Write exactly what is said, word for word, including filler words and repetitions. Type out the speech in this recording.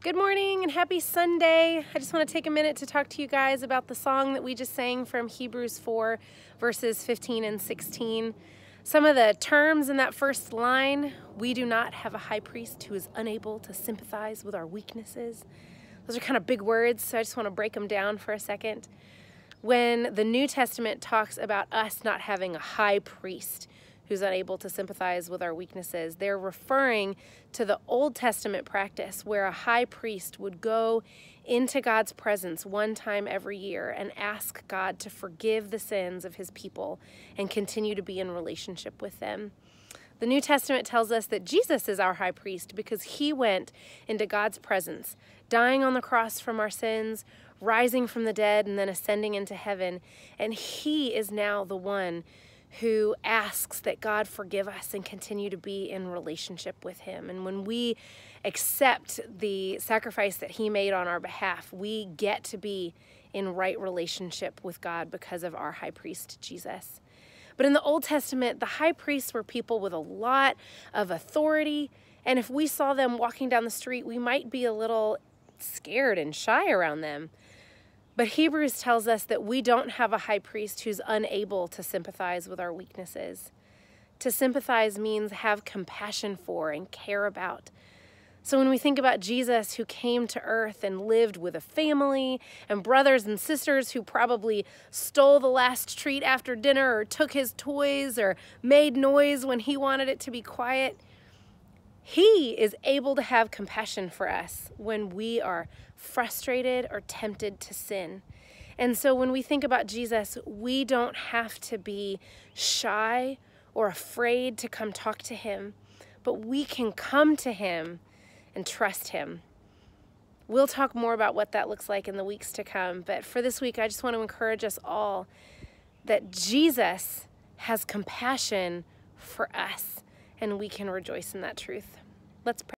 Good morning and happy Sunday. I just want to take a minute to talk to you guys about the song that we just sang from Hebrews four, verses fifteen and sixteen. Some of the terms in that first line: we do not have a high priest who is unable to sympathize with our weaknesses. Those are kind of big words, so I just want to break them down for a second. When the New Testament talks about us not having a high priest who's unable to sympathize with our weaknesses, they're referring to the Old Testament practice where a high priest would go into God's presence one time every year and ask God to forgive the sins of his people and continue to be in relationship with them. The New Testament tells us that Jesus is our high priest because he went into God's presence, dying on the cross from our sins, rising from the dead, and then ascending into heaven. And he is now the one who asks that God forgive us and continue to be in relationship with him. And when we accept the sacrifice that he made on our behalf, we get to be in right relationship with God because of our high priest, Jesus. But in the Old Testament, the high priests were people with a lot of authority, and if we saw them walking down the street, we might be a little scared and shy around them. But Hebrews tells us that we don't have a high priest who's unable to sympathize with our weaknesses. To sympathize means have compassion for and care about. So when we think about Jesus, who came to earth and lived with a family and brothers and sisters who probably stole the last treat after dinner or took his toys or made noise when he wanted it to be quiet, he is able to have compassion for us when we are frustrated or tempted to sin. And so when we think about Jesus, we don't have to be shy or afraid to come talk to him, but we can come to him and trust him. We'll talk more about what that looks like in the weeks to come, but for this week, I just want to encourage us all that Jesus has compassion for us, and we can rejoice in that truth. Let's pray.